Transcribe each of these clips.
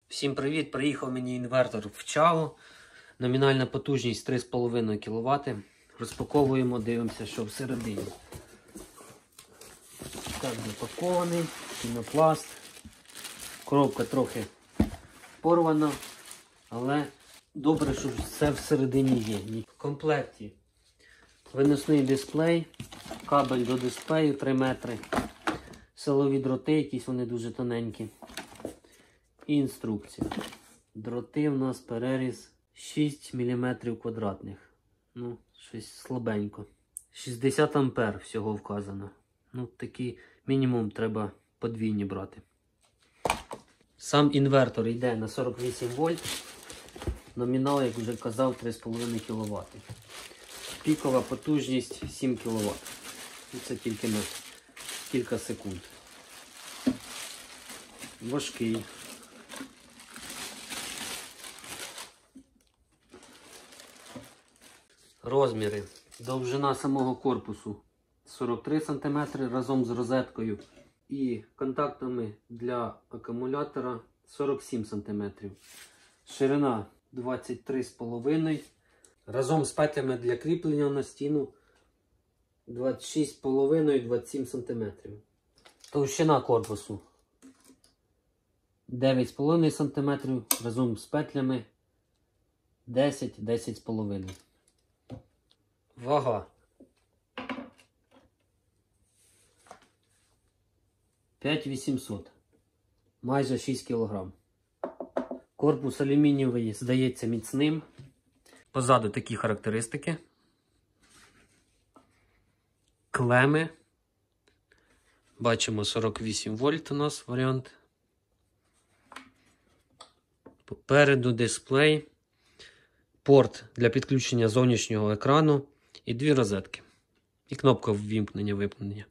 Всім привіт! Приїхав мені інвертор в Чао. Номінальна потужність 3,5 кВт. Розпаковуємо, дивимося, що всередині. Так, запакований, пінопласт. Коробка трохи порвана, але добре, що все всередині є. В комплекті виносний дисплей, кабель до дисплею 3 метри, силові дроти, якісь вони дуже тоненькі. І інструкція. Дроти в нас переріз 6 мм квадратних. Ну, щось слабенько. 60 ампер всього вказано. Ну, такий мінімум треба подвійні брати. Сам інвертор йде на 48 вольт. Номінал, як вже казав, 3,5 кВт. Пікова потужність 7 кВт. Це тільки на кілька секунд. Важкий. Розміри. Довжина самого корпусу 43 см разом з розеткою і контактами для акумулятора 47 см. Ширина 23,5 см. Разом з петлями для кріплення на стіну 26,5-27 см. Товщина корпусу 9,5 см разом з петлями 10-10,5 см. Вага 5800, майже 6 кг. Корпус алюмінієвий здається міцним. Позаду такі характеристики. Клеми. Бачимо 48 вольт у нас варіант. Попереду дисплей. Порт для підключення зовнішнього екрану. І 2 розетки. І кнопка ввімкнення-вимкнення.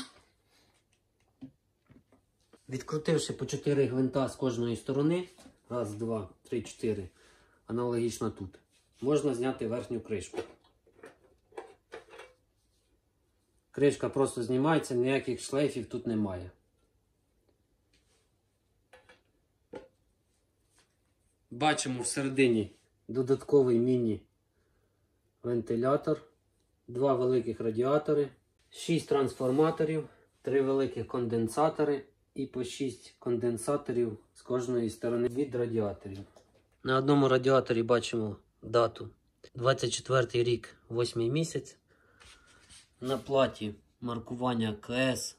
Відкрутивши по 4 гвинта з кожної сторони, раз, два, три, 4, аналогічно тут, можна зняти верхню кришку. Кришка просто знімається, ніяких шлейфів тут немає. Бачимо всередині додатковий міні-вентилятор. 2 великих радіатори, 6 трансформаторів, 3 великих конденсатори і по 6 конденсаторів з кожної сторони від радіаторів. На одному радіаторі бачимо дату 24 рік, 8 місяць. На платі маркування КС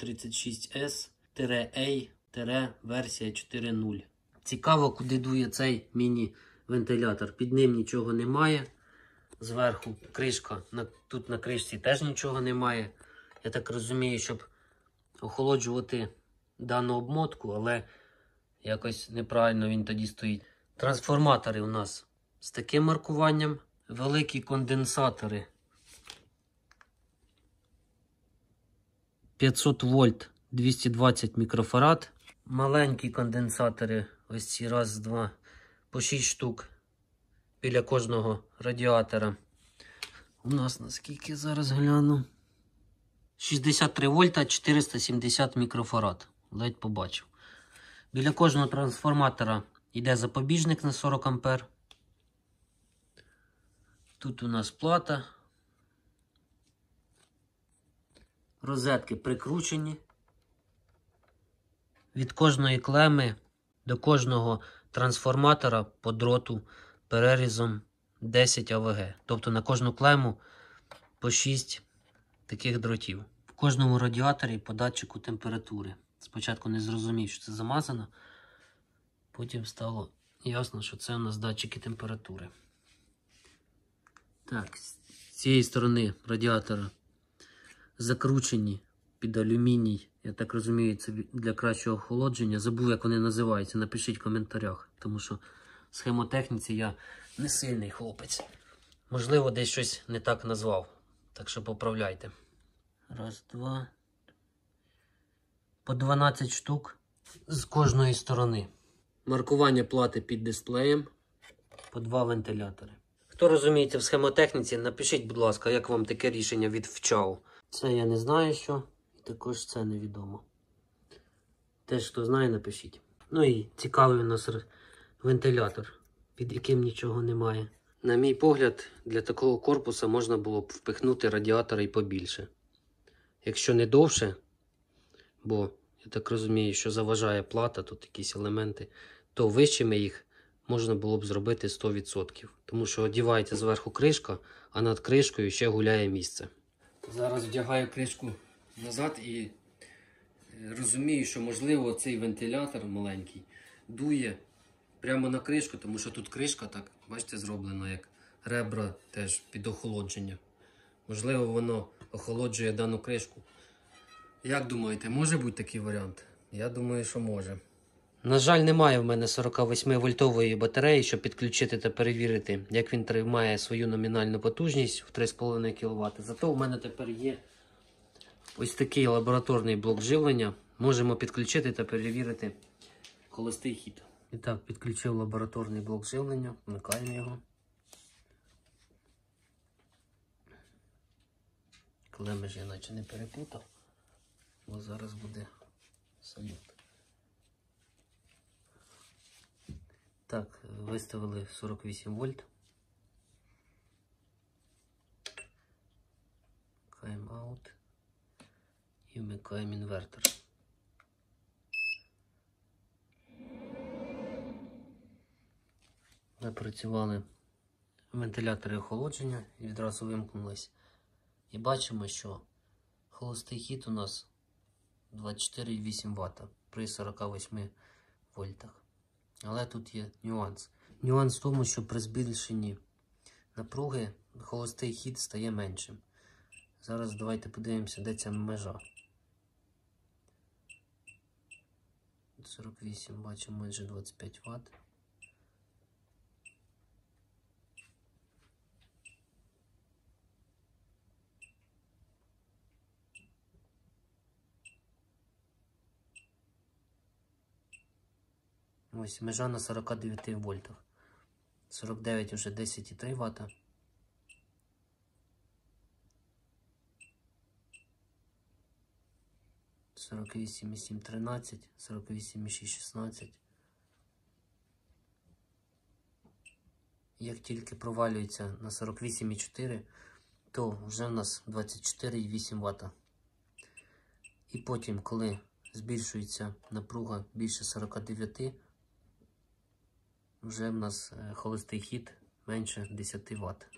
036S-A-версія 4.0. Цікаво, куди дує цей міні-вентилятор. Під ним нічого немає. Зверху кришка, тут на кришці теж нічого немає. Я так розумію, щоб охолоджувати дану обмотку, але якось неправильно він тоді стоїть. Трансформатори у нас з таким маркуванням. Великі конденсатори 500 вольт 220 мікрофарад. Маленькі конденсатори, ось ці раз, два, по 6 штук. Біля кожного радіатора. У нас, наскільки зараз гляну, 63 вольта 470 мікрофарад. Ледь побачив. Біля кожного трансформатора йде запобіжник на 40 ампер. Тут у нас плата. Розетки прикручені. Від кожної клеми до кожного трансформатора по дроту перерізом 10 АВГ. Тобто на кожну клему по 6 таких дротів. В кожному радіаторі по датчику температури. Спочатку не зрозумів, що це замазано. Потім стало ясно, що це у нас датчики температури. Так, з цієї сторони радіатора закручені під алюміній. Я так розумію, це для кращого охолодження. Забув, як вони називаються. Напишіть в коментарях, тому що в схемотехніці я не сильний хлопець. Можливо, десь щось не так назвав. Так що поправляйте. Раз, два. По 12 штук з кожної сторони. Маркування плати під дисплеєм. По 2 вентилятори. Хто розуміється в схемотехніці, напишіть, будь ласка, як вам таке рішення від Чао. Це я не знаю що. І також це невідомо. Теж, хто знає, напишіть. Ну і цікавий у нас вентилятор, під яким нічого немає. На мій погляд, для такого корпуса можна було б впихнути радіатори і побільше. Якщо не довше, бо я так розумію, що заважає плата, тут якісь елементи, то вищими їх можна було б зробити 100%. Тому що одівається зверху кришка, а над кришкою ще гуляє місце. Зараз вдягаю кришку назад і розумію, що можливо цей вентилятор маленький дує прямо на кришку, тому що тут кришка, так, бачите, зроблена як ребра теж під охолодження. Можливо, воно охолоджує дану кришку. Як думаєте, може бути такий варіант? Я думаю, що може. На жаль, немає в мене 48-вольтової батареї, щоб підключити та перевірити, як він тримає свою номінальну потужність в 3,5 кВт. Зато в мене тепер є ось такий лабораторний блок живлення. Можемо підключити та перевірити холостий хід. І так, підключив лабораторний блок живлення, вмикаємо його. Клеми ж я наче не перепутав, бо зараз буде салют. Так, виставили 48 вольт. Вмикаємо аут і вмикаємо інвертор. Запрацювали вентилятори охолодження і відразу вимкнулись. І бачимо, що холостий хід у нас 24,8 Вт при 48 вольтах. Але тут є нюанс. Нюанс в тому, що при збільшенні напруги холостий хід стає меншим. Зараз давайте подивимося, де ця межа. 48, бачимо майже 25 Вт. Ось межа на 49 вольтах. 49 вже 10,3 Вт. 48,7 13, 48,6 16. Як тільки провалюється на 48,4, то вже в нас 24,8 Вт. І потім, коли збільшується напруга більше 49, вже в нас холостий хід менше 10 Вт.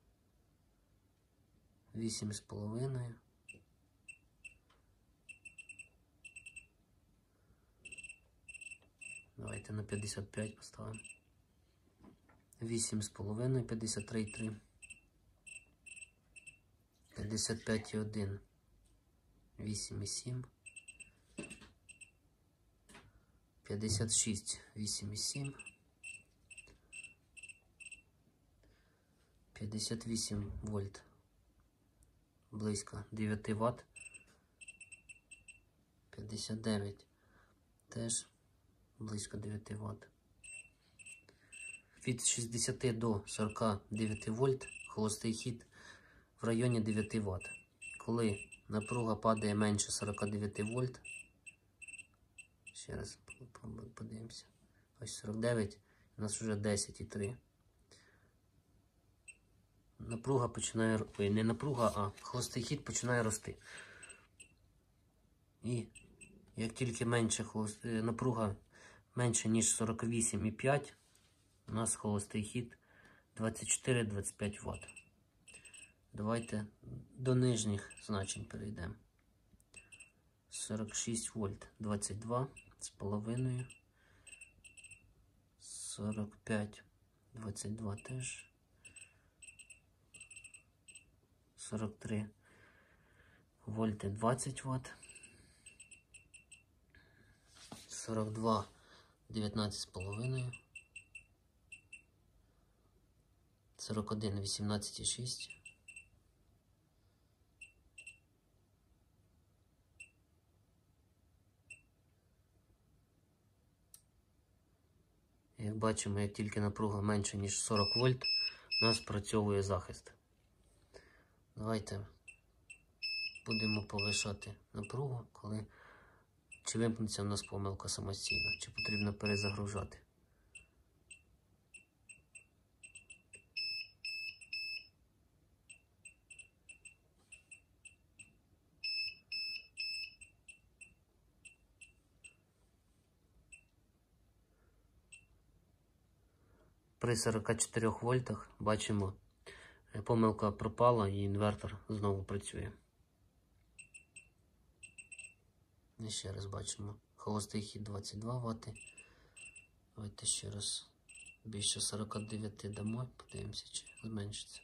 8,5. Давайте на 55 поставимо. 8,5, 53,3. 55,1. 8,7. 56, 8,7. 58 вольт. Близько 9 Вт. 59. Теж близько 9 Вт. Від 60 до 49 вольт холостий хід в районі 9 Вт. Коли напруга падає менше 49 вольт, ще раз подивимося, ось 49, у нас вже 10,3. Напруга починає, не напруга, а холостий хід починає рости. І як тільки менше напруга менше ніж 48,5, у нас холостий хід 24-25 Вт. Давайте до нижніх значень перейдемо. 46 вольт 22 з половиною. 45 22 теж. 43 вольти 20 Вт. 42 19 з половиною. 41 18,6. Як бачимо, як тільки напруга менше ніж 40 вольт, у нас працьовує захист. Давайте будемо повишати напругу, коли чи вимкнеться в нас помилка самостійно, чи потрібно перезагружати. При 44 вольтах бачимо, помилка пропала і інвертор знову працює. І ще раз бачимо, холостий хід 22 Вт. Давайте ще раз більше 49 дамо, подивимося, чи зменшиться.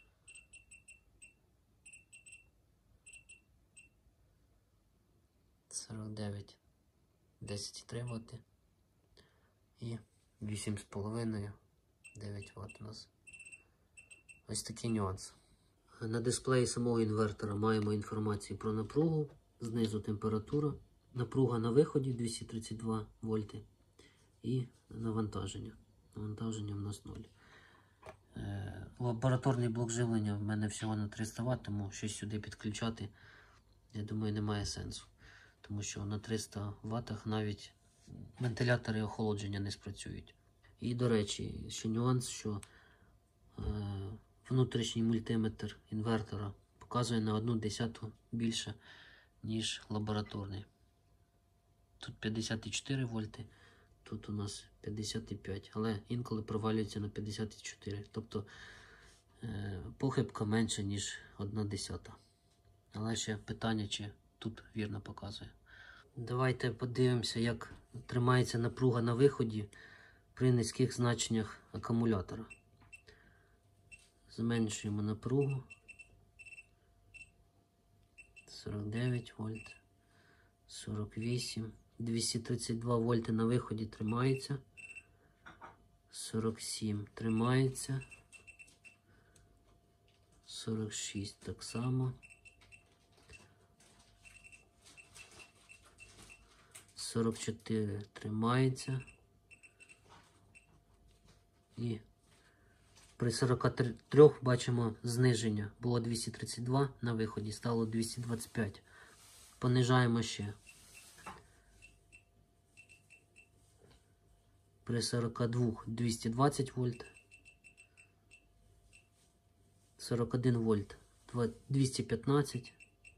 — 49, 10,3 Вт і 8,5, 9 Вт у нас. Ось такий нюанс. На дисплеї самого інвертора маємо інформацію про напругу, знизу температура, напруга на виході 232 вольти і навантаження. Навантаження в нас 0. Лабораторний блок живлення в мене всього на 300 Вт, тому щось сюди підключати, я думаю, немає сенсу. Тому що на 300 Вт навіть вентилятори охолодження не спрацюють. І, до речі, ще нюанс, що внутрішній мультиметр інвертора показує на 1/10 більше, ніж лабораторний. Тут 54 вольти, тут у нас 55, але інколи провалюється на 54. Тобто похибка менша, ніж 1/10. Але ще питання, чи тут вірно показує. Давайте подивимося, як тримається напруга на виході при низьких значеннях акумулятора. Зменшуємо напругу. 49 вольт, 48, 232 вольти на виході тримається, 47 тримається, 46 так само, 44 тримається і при 43 бачимо зниження. Було 232 на виході, стало 225. Понижаємо ще. При 42 220 вольт. 41 вольт 215.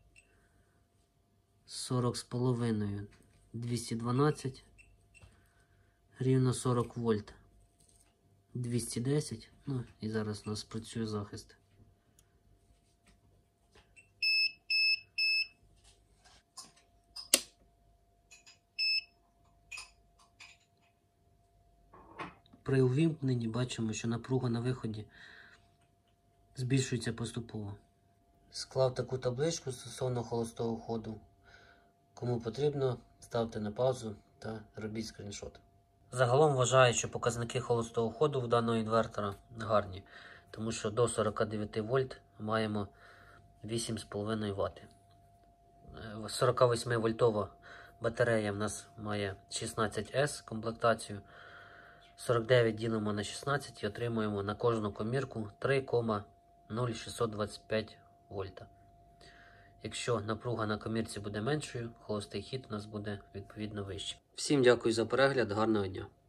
40 з половиною 212. Рівно 40 вольт 210. Ну і зараз у нас працює захист. При увімкненні бачимо, що напруга на виході збільшується поступово. Склав таку табличку стосовно холостого ходу. Кому потрібно, ставте на паузу та робіть скріншот. Загалом вважаю, що показники холостого ходу в даного інвертора гарні, тому що до 49 вольт маємо 8,5 Вт. 48 вольтова батарея в нас має 16С комплектацію. 49 ділимо на 16 і отримуємо на кожну комірку 3,0625 вольта. Якщо напруга на комірці буде меншою, холостий хід у нас буде відповідно вищий. Всім дякую за перегляд, гарного дня!